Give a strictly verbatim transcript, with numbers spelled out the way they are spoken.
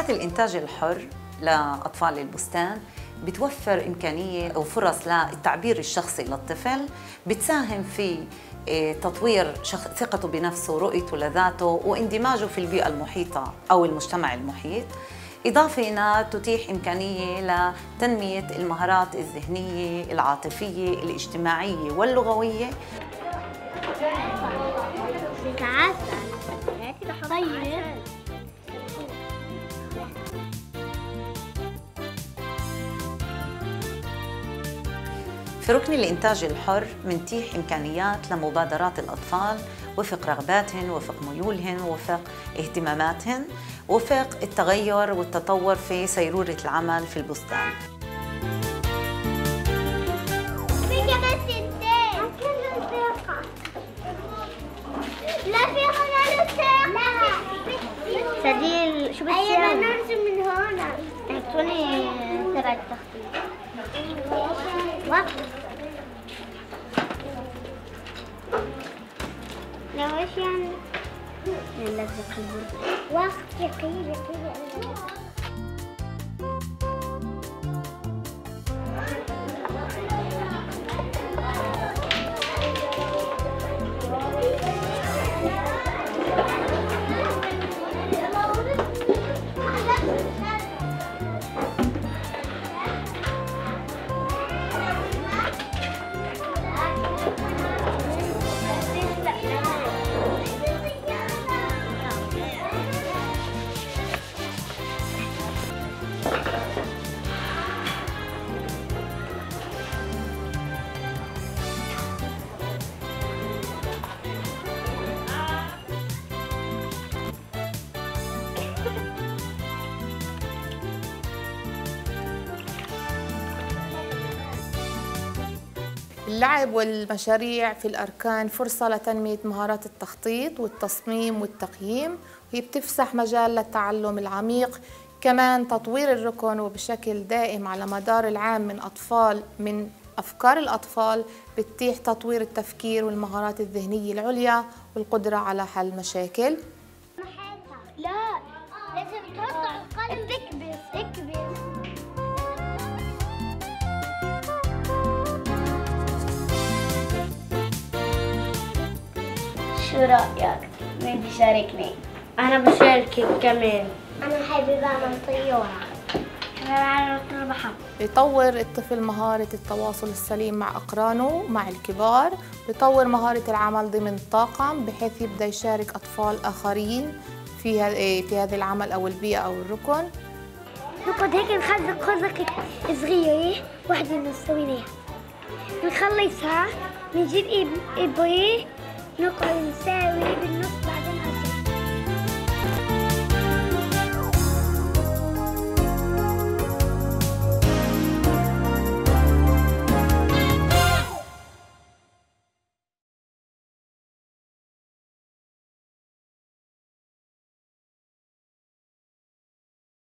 جمعيات الإنتاج الحر لأطفال البستان بتوفر إمكانية أو فرص للتعبير الشخصي للطفل، بتساهم في تطوير ثقته بنفسه ورؤيته لذاته واندماجه في البيئة المحيطة أو المجتمع المحيط، إضافة إنها تتيح إمكانية لتنمية المهارات الذهنية، العاطفية، الاجتماعية واللغوية. طيب. في ركن الإنتاج الحر منتيح إمكانيات لمبادرات الأطفال وفق رغباتهن، وفق ميولهن، وفق اهتماماتهن، وفق التغير والتطور في سيرورة العمل في البستان. لا في هنا الساقة. سديل شو بتصير؟ أنا نرسم من هنا. اعطوني تبع التخطيط. وقت. لو ايش يعني؟ نلزق البرد. وقت يقيل يقيل. اللعب والمشاريع في الأركان فرصة لتنمية مهارات التخطيط والتصميم والتقييم، وهي بتفسح مجال للتعلم العميق. كمان تطوير الركن وبشكل دائم على مدار العام من أطفال من أفكار الأطفال بتتيح تطوير التفكير والمهارات الذهنية العليا والقدرة على حل مشاكل. لا لازم تقطع القلم. اكبس اكبس. شو رأيك؟ مين بيشاركني؟ أنا بشاركك كمان. أنا حابب أعمل طيارة. أنا بعرف البحر. بيطور الطفل مهارة التواصل السليم مع أقرانه مع الكبار، بيطور مهارة العمل ضمن طاقم بحيث يبدأ يشارك أطفال آخرين في في هذا العمل أو البيئة أو الركن. نقعد هيك نخزق خزقة صغيرة واحدة نسويها، نخلصها نجيب إبرة نقعد نساوي بالنص.